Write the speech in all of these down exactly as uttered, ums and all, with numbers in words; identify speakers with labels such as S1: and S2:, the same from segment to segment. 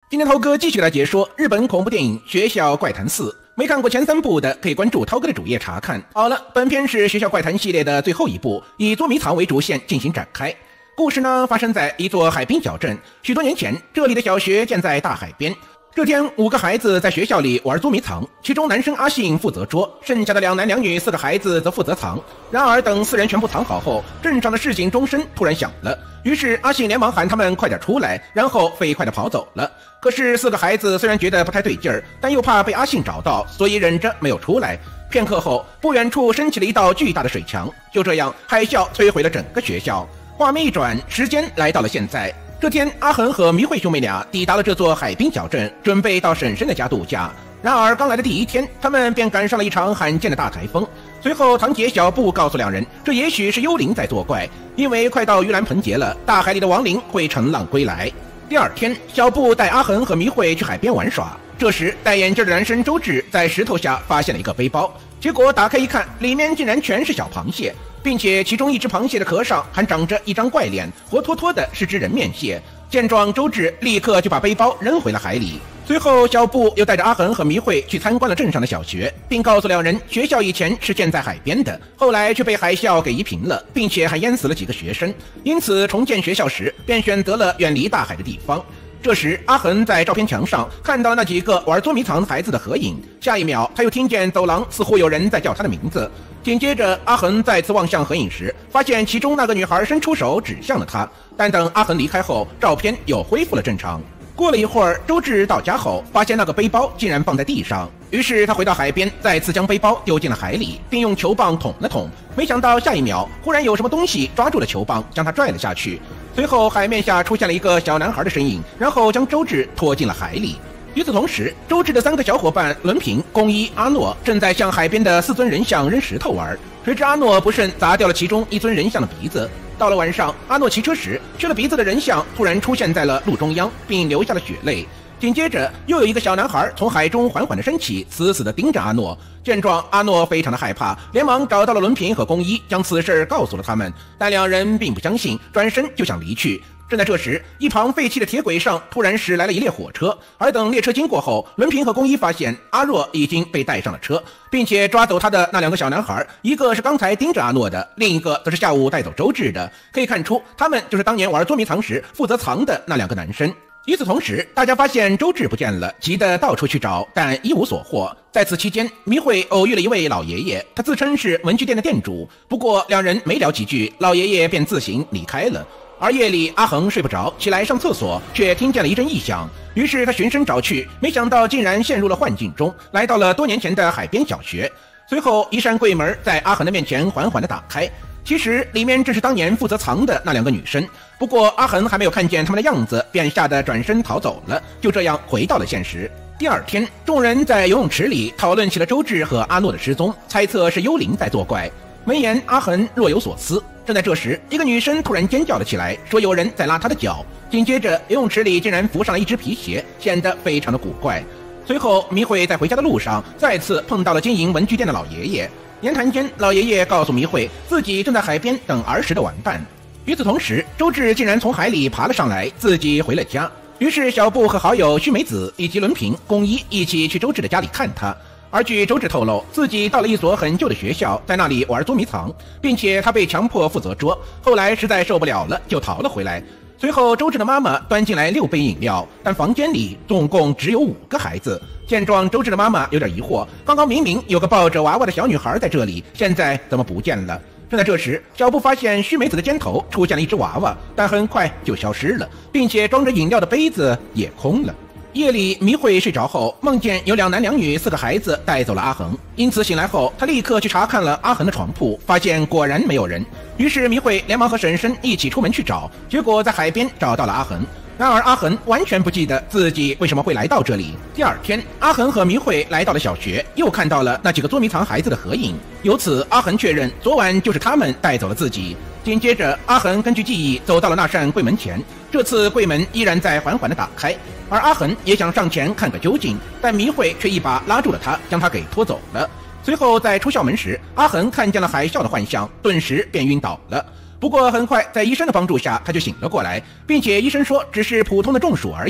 S1: 今天涛哥继续来解说日本恐怖电影《学校怪谈四》，没看过前三部的可以关注涛哥的主页查看。好了，本片是《学校怪谈》系列的最后一部，以捉迷藏为主线进行展开。故事呢发生在一座海滨小镇，许多年前，这里的小学建在大海边。这天，五个孩子在学校里玩捉迷藏，其中男生阿信负责捉，剩下的两男两女四个孩子则负责藏。然而，等四人全部藏好后，镇上的市警钟声突然响了，于是阿信连忙喊他们快点出来，然后飞快地跑走了。可是四个孩子虽然觉得不太对劲儿，但又怕被阿信找到，所以忍着没有出来。片刻后，不远处升起了一道巨大的水墙，就这样，海啸摧毁了整个学校。画面一转，时间来到了现在。这天，阿恒和迷慧兄妹俩抵达了这座海滨小镇，准备到婶婶的家度假。然而，刚来的第一天，他们便赶上了一场罕见的大台风。随后，堂姐小布告诉两人，这也许是幽灵在作怪，因为快到盂兰盆节了，大海里的亡灵会乘浪归来。第二天，小布带阿恒和迷慧去海边玩耍。这时，戴眼镜的男生周志在石头下发现了一个背包，结果打开一看，里面竟然全是小螃蟹，并且其中一只螃蟹的壳上还长着一张怪脸，活脱脱的是只人面蟹。见状，周志立刻就把背包扔回了海里。随后，小布又带着阿恒和迷慧去参观了镇上的小学，并告诉两人，学校以前是建在海边的，后来却被海啸给夷平了，并且还淹死了几个学生，因此重建学校时便选择了远离大海的地方。这时，阿恒在照片墙上看到那几个玩捉迷藏孩子的合影，下一秒他又听见走廊似乎有人在叫他的名字。紧接着，阿恒再次望向合影时，发现其中那个女孩伸出手指向了他，但等阿恒离开后，照片又恢复了正常。过了一会儿，周志到家后发现那个背包竟然放在地上，于是他回到海边，再次将背包丢进了海里，并用球棒捅了捅。没想到下一秒，忽然有什么东西抓住了球棒，将他拽了下去。随后，海面下出现了一个小男孩的身影，然后将周志拖进了海里。与此同时，周志的三个小伙伴伦平、宫一、阿诺正在向海边的四尊人像扔石头玩，谁知阿诺不慎砸掉了其中一尊人像的鼻子。到了晚上，阿诺骑车时，缺了鼻子的人像突然出现在了路中央，并流下了血泪。紧接着，又有一个小男孩从海中缓缓地升起，死死地盯着阿诺。见状，阿诺非常的害怕，连忙找到了伦平和宫一，将此事告诉了他们。但两人并不相信，转身就想离去。正在这时，一旁废弃的铁轨上突然驶来了一列火车，而等列车经过后，伦平和宫一发现阿若已经被带上了车，并且抓走他的那两个小男孩，一个是刚才盯着阿诺的，另一个则是下午带走周志的。可以看出，他们就是当年玩捉迷藏时负责藏的那两个男生。与此同时，大家发现周志不见了，急得到处去找，但一无所获。在此期间，迷慧偶遇了一位老爷爷，他自称是文具店的店主，不过两人没聊几句，老爷爷便自行离开了。而夜里，阿恒睡不着，起来上厕所，却听见了一阵异响，于是他循声找去，没想到竟然陷入了幻境中，来到了多年前的海边小学。随后，一扇柜门在阿恒的面前缓缓地打开，其实里面正是当年负责藏的那两个女生。不过阿恒还没有看见他们的样子，便吓得转身逃走了，就这样回到了现实。第二天，众人在游泳池里讨论起了周志和阿诺的失踪，猜测是幽灵在作怪。闻言，阿恒若有所思。正在这时，一个女生突然尖叫了起来，说有人在拉她的脚。紧接着，游泳池里竟然浮上了一只皮鞋，显得非常的古怪。随后，迷慧在回家的路上再次碰到了经营文具店的老爷爷。言谈间，老爷爷告诉迷慧，自己正在海边等儿时的玩伴。与此同时，周志竟然从海里爬了上来，自己回了家。于是，小布和好友须美子以及伦平、宫一一起去周志的家里看他。而据周志透露，自己到了一所很旧的学校，在那里玩捉迷藏，并且他被强迫负责捉，后来实在受不了了，就逃了回来。随后，周志的妈妈端进来六杯饮料，但房间里总共只有五个孩子。见状，周志的妈妈有点疑惑，刚刚明明有个抱着娃娃的小女孩在这里，现在怎么不见了？正在这时，小布发现须美子的肩头出现了一只娃娃，但很快就消失了，并且装着饮料的杯子也空了。夜里，迷慧睡着后，梦见有两男两女四个孩子带走了阿恒，因此醒来后，他立刻去查看了阿恒的床铺，发现果然没有人。于是迷慧连忙和婶婶一起出门去找，结果在海边找到了阿恒。然而阿恒完全不记得自己为什么会来到这里。第二天，阿恒和迷慧来到了小学，又看到了那几个捉迷藏孩子的合影，由此阿恒确认昨晚就是他们带走了自己。紧接着，阿恒根据记忆走到了那扇柜门前，这次柜门依然在缓缓地打开，而阿恒也想上前看个究竟，但迷慧却一把拉住了他，将他给拖走了。随后在出校门时，阿恒看见了海啸的幻象，顿时便晕倒了。不过很快在医生的帮助下，他就醒了过来，并且医生说只是普通的中暑而已。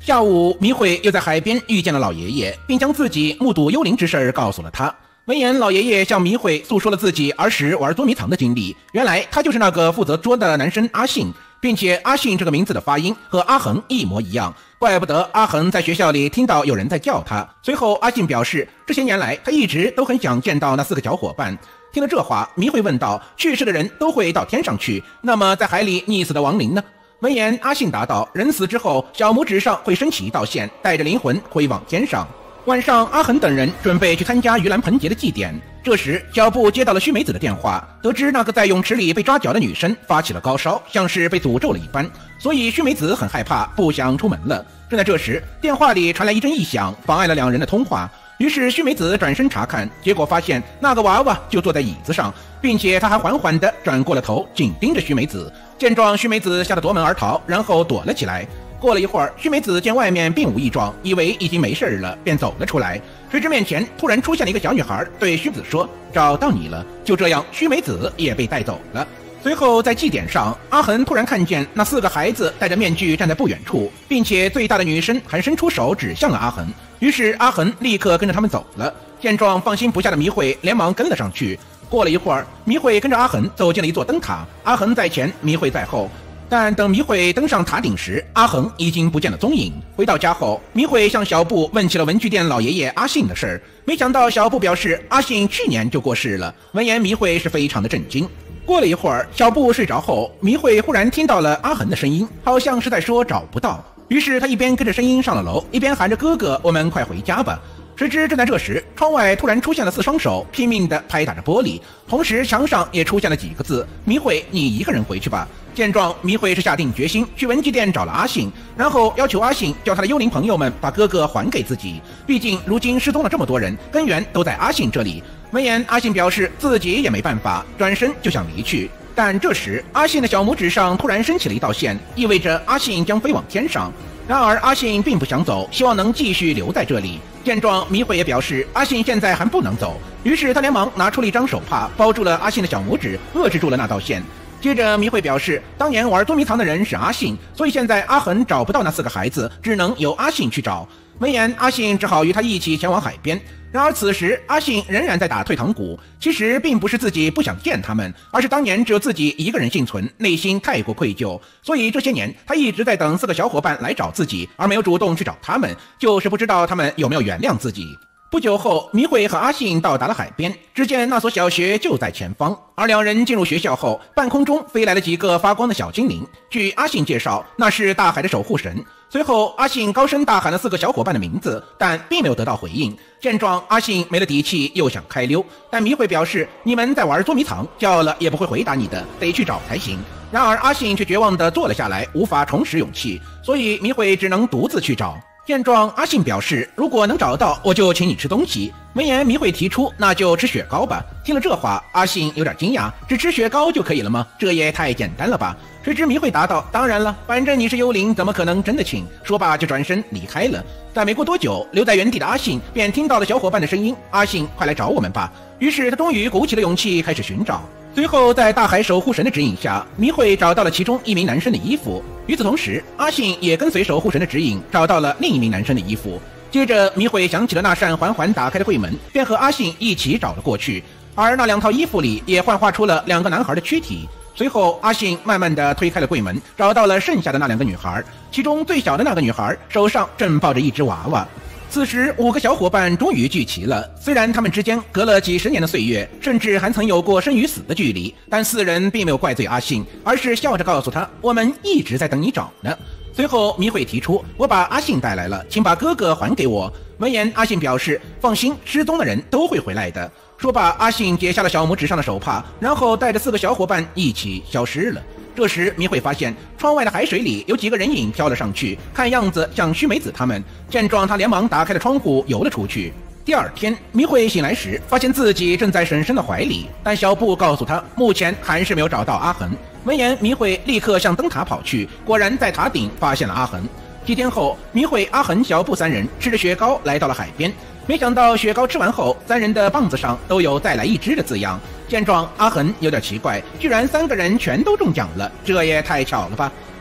S1: 下午，迷慧又在海边遇见了老爷爷，并将自己目睹幽灵之事告诉了他。闻言，老爷爷向迷慧诉说了自己儿时玩捉迷藏的经历。原来他就是那个负责捉的男生阿信，并且阿信这个名字的发音和阿恒一模一样，怪不得阿恒在学校里听到有人在叫他。随后，阿信表示，这些年来他一直都很想见到那四个小伙伴。听了这话，迷慧问道：去世的人都会到天上去，那么在海里溺死的亡灵呢？闻言，阿信答道：人死之后，小拇指上会升起一道线，带着灵魂回往天上。晚上，阿恒等人准备去参加盂兰盆节的祭典。这时，小布接到了须美子的电话，得知那个在泳池里被抓脚的女生发起了高烧，像是被诅咒了一般，所以须美子很害怕，不想出门了。正在这时，电话里传来一阵异响，妨碍了两人的通话。于是须美子转身查看，结果发现那个娃娃就坐在椅子上，并且他还缓缓地转过了头，紧盯着须美子。见状，须美子吓得夺门而逃，然后躲了起来。过了一会儿，须美子见外面并无异状，以为已经没事了，便走了出来。谁知面前突然出现了一个小女孩，对须美子说：找到你了。就这样，须美子也被带走了。随后在祭典上，阿恒突然看见那四个孩子戴着面具站在不远处，并且最大的女生还伸出手指向了阿恒。于是阿恒立刻跟着他们走了。见状，放心不下的迷慧连忙跟了上去。过了一会儿，迷慧跟着阿恒走进了一座灯塔，阿恒在前，迷慧在后。但等迷慧登上塔顶时，阿恒已经不见了踪影。回到家后，迷慧向小布问起了文具店老爷爷阿信的事儿，没想到小布表示阿信去年就过世了。闻言，迷慧是非常的震惊。过了一会儿，小布睡着后，迷慧忽然听到了阿恒的声音，好像是在说找不到。于是他一边跟着声音上了楼，一边喊着哥哥，我们快回家吧。谁知正在这时，窗外突然出现了四双手，拼命地拍打着玻璃，同时墙上也出现了几个字：迷慧，你一个人回去吧。见状，迷慧是下定决心去文具店找了阿信，然后要求阿信叫他的幽灵朋友们把哥哥还给自己，毕竟如今失踪了这么多人，根源都在阿信这里。闻言，阿信表示自己也没办法，转身就想离去。但这时，阿信的小拇指上突然升起了一道线，意味着阿信将飞往天上。然而阿信并不想走，希望能继续留在这里。见状，迷慧也表示阿信现在还不能走，于是他连忙拿出了一张手帕，包住了阿信的小拇指，遏制住了那道线。接着迷慧表示，当年玩捉迷藏的人是阿信，所以现在阿恒找不到那四个孩子，只能由阿信去找。闻言，阿信只好与他一起前往海边。然而此时阿信仍然在打退堂鼓，其实并不是自己不想见他们，而是当年只有自己一个人幸存，内心太过愧疚，所以这些年他一直在等四个小伙伴来找自己，而没有主动去找他们，就是不知道他们有没有原谅自己。不久后，迷慧和阿信到达了海边，只见那所小学就在前方。而两人进入学校后，半空中飞来了几个发光的小精灵。据阿信介绍，那是大海的守护神。随后，阿信高声大喊了四个小伙伴的名字，但并没有得到回应。见状，阿信没了底气，又想开溜，但迷慧表示：“你们在玩捉迷藏，叫了也不会回答你的，得去找才行。”然而，阿信却绝望地坐了下来，无法重拾勇气，所以迷慧只能独自去找。见状，阿信表示，如果能找到，我就请你吃东西。闻言，迷慧提出，那就吃雪糕吧。听了这话，阿信有点惊讶，只吃雪糕就可以了吗？这也太简单了吧。谁知迷慧答道，当然了，反正你是幽灵，怎么可能真的请？说罢就转身离开了。但没过多久，留在原地的阿信便听到了小伙伴的声音，阿信，快来找我们吧。于是他终于鼓起了勇气，开始寻找。随后，在大海守护神的指引下，迷慧找到了其中一名男生的衣服。与此同时，阿信也跟随守护神的指引，找到了另一名男生的衣服。接着，迷慧想起了那扇缓缓打开的柜门，便和阿信一起找了过去。而那两套衣服里也幻化出了两个男孩的躯体。随后，阿信慢慢地推开了柜门，找到了剩下的那两个女孩，其中最小的那个女孩手上正抱着一只娃娃。此时，五个小伙伴终于聚齐了。虽然他们之间隔了几十年的岁月，甚至还曾有过生与死的距离，但四人并没有怪罪阿信，而是笑着告诉他：“我们一直在等你找呢。”随后，迷慧提出：“我把阿信带来了，请把哥哥还给我。”闻言，阿信表示：“放心，失踪的人都会回来的。”说罢，阿信解下了小拇指上的手帕，然后带着四个小伙伴一起消失了。这时，迷慧发现窗外的海水里有几个人影飘了上去，看样子像须美子他们。见状，他连忙打开了窗户游了出去。第二天，迷慧醒来时，发现自己正在婶婶的怀里，但小布告诉他，目前还是没有找到阿恒。闻言，迷慧立刻向灯塔跑去，果然在塔顶发现了阿恒。几天后，迷慧、阿恒、小布三人吃着雪糕来到了海边。没想到雪糕吃完后，三人的棒子上都有再来一只的字样。见状，阿恒有点奇怪，居然三个人全都中奖了，这也太巧了吧。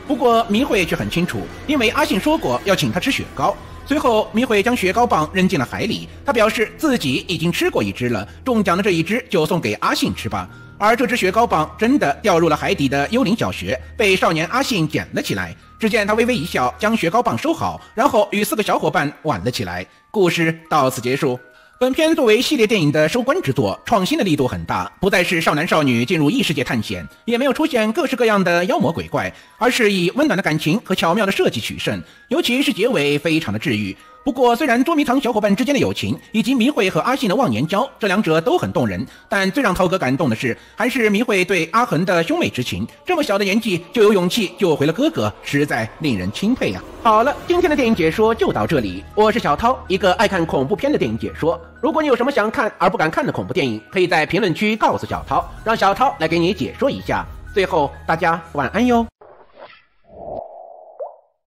S1: 不过迷慧却很清楚，因为阿信说过要请他吃雪糕。随后迷慧将雪糕棒扔进了海里，他表示自己已经吃过一只了，中奖的这一只就送给阿信吃吧。而这只雪糕棒真的掉入了海底的幽灵小学，被少年阿信捡了起来。只见他微微一笑，将雪糕棒收好，然后与四个小伙伴玩了起来。故事到此结束。本片作为系列电影的收官之作，创新的力度很大，不再是少男少女进入异世界探险，也没有出现各式各样的妖魔鬼怪，而是以温暖的感情和巧妙的设计取胜，尤其是结尾非常的治愈。不过虽然捉迷藏小伙伴之间的友情以及迷慧和阿信的忘年交，这两者都很动人，但最让涛哥感动的是还是迷慧对阿恒的兄妹之情，这么小的年纪就有勇气救回了哥哥，实在令人钦佩啊。好了，今天的电影解说就到这里，我是小涛，一个爱看恐怖片的电影解说。如果你有什么想看而不敢看的恐怖电影，可以在评论区告诉小涛，让小涛来给你解说一下。最后大家晚安哟。